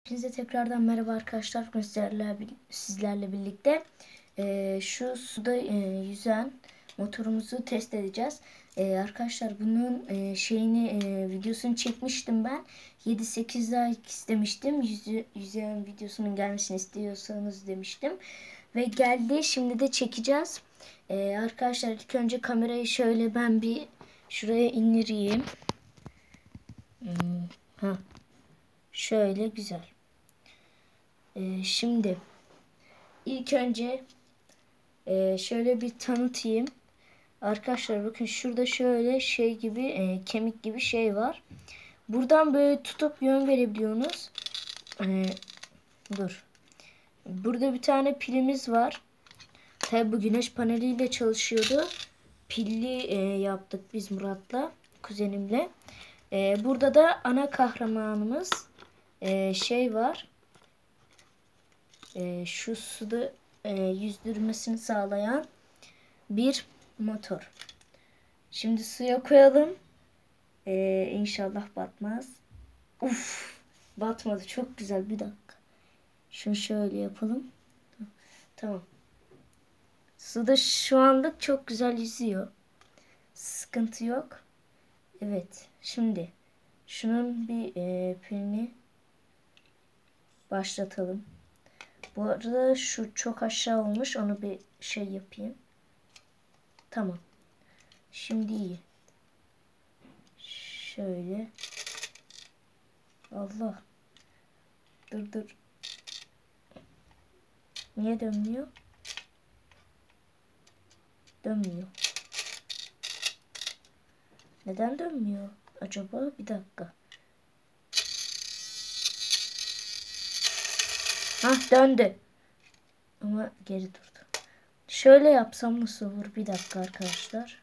Hepinize tekrardan merhaba arkadaşlar. Bugün sizlerle birlikte şu suda yüzen motorumuzu test edeceğiz. Arkadaşlar bunun videosunu çekmiştim ben. 7-8 like istemiştim. Yüzen videosunun gelmesini istiyorsanız demiştim. Ve geldi. Şimdi de çekeceğiz. Arkadaşlar ilk önce kamerayı şöyle ben bir şuraya indireyim. Şöyle güzel. Şimdi ilk önce şöyle bir tanıtayım. Arkadaşlar bakın şurada şöyle şey gibi kemik gibi şey var. Buradan böyle tutup yön verebiliyorsunuz. Dur. Burada bir tane pilimiz var. Tabi bu güneş paneliyle çalışıyordu. Pilli yaptık biz Murat'la, kuzenimle. Burada da ana kahramanımız şey var. Şu suda yüzdürmesini sağlayan bir motor. Şimdi suya koyalım. İnşallah batmaz. Uf, batmadı. Çok güzel. Bir dakika. Şunu şöyle yapalım. Tamam. Suda şu anlık çok güzel yüzüyor. Sıkıntı yok. Evet. Şimdi şunun bir pilini başlatalım. Bu arada şu çok aşağı olmuş. Onu bir şey yapayım. Tamam. Şimdi iyi. Şöyle. Allah. Dur. Niye dönmüyor? Dönmüyor. Neden dönmüyor acaba? Bir dakika. Hah, döndü. Ama geri durdu. Şöyle yapsam nasıl olur? Bir dakika arkadaşlar.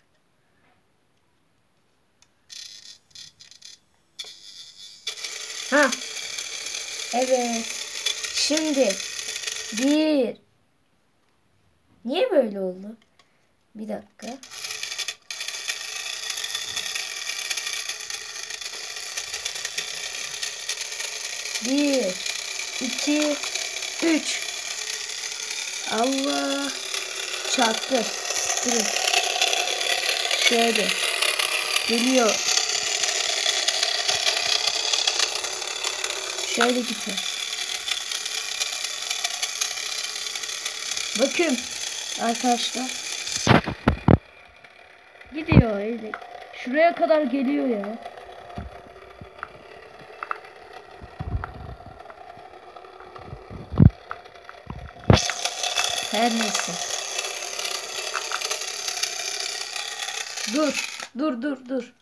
Ha. Evet. Şimdi niye böyle oldu? Bir dakika. Bir, iki, üç. Allah. Çarptı. Durun. Şöyle. Geliyor. Şöyle gidiyor. Bakın arkadaşlar. Gidiyor öyle. Şuraya kadar geliyor ya. Her neyse. Dur.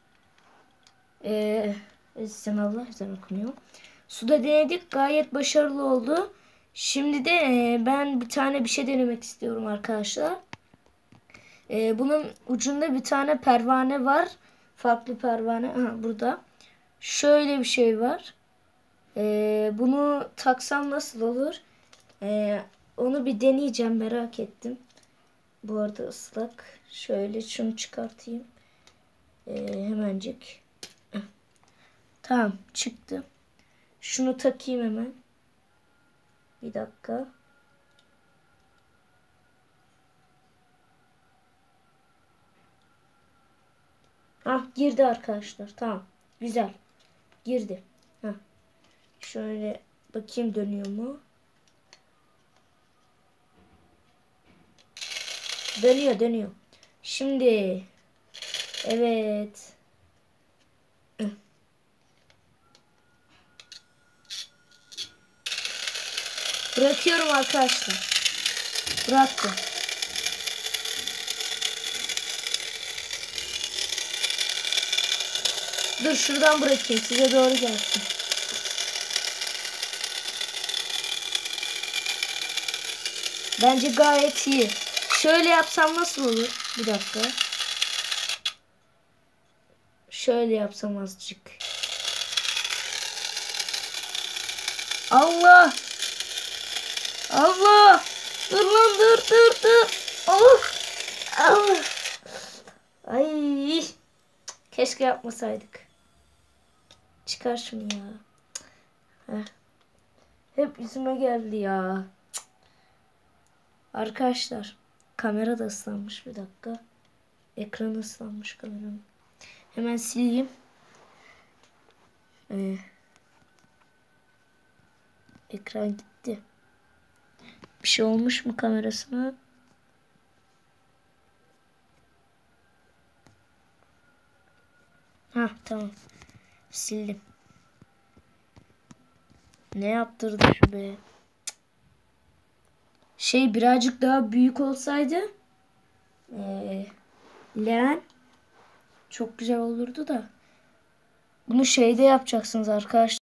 Sen Allah ezan okunuyor. Suda denedik. Gayet başarılı oldu. Şimdi de ben bir tane bir şey denemek istiyorum arkadaşlar. Bunun ucunda bir tane pervane var. Farklı pervane. Aha, burada. Şöyle bir şey var. Bunu taksam nasıl olur? Onu bir deneyeceğim. Merak ettim. Bu arada ıslak. Şöyle şunu çıkartayım. Hemencik. Tamam, çıktı. Şunu takayım hemen. Bir dakika. Girdi arkadaşlar. Tamam. Güzel. Girdi. Şöyle bakayım dönüyor mu? Dönüyor. Şimdi evet. Bırakıyorum arkadaşlar. Bıraktım. Dur şuradan bırakayım size doğru gelsin. Bence gayet iyi. Şöyle yapsam nasıl olur? Bir dakika. Şöyle yapsam azıcık. Allah! Dur lan dur. Of! Allah! Ay! Keşke yapmasaydık. Çıkar şunu ya. Heh. Hep yüzüme geldi ya. Cık. Arkadaşlar kamera da ıslanmış, bir dakika. Ekranı ıslanmış kameranın. Hemen sileyim. Ekran gitti. Bir şey olmuş mu kamerasına? Ha tamam. Sildim. Ne yaptırdı şu be? Şey birazcık daha büyük olsaydı leğen çok güzel olurdu da. Bunu şeyde yapacaksınız arkadaşlar.